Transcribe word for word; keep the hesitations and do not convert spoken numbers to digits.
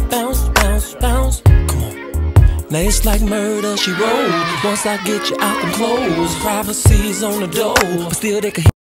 bounce, bounce, bounce. Come on. Now it's like murder, she wrote. Once I get you out them clothes, privacy's on the door, but still they can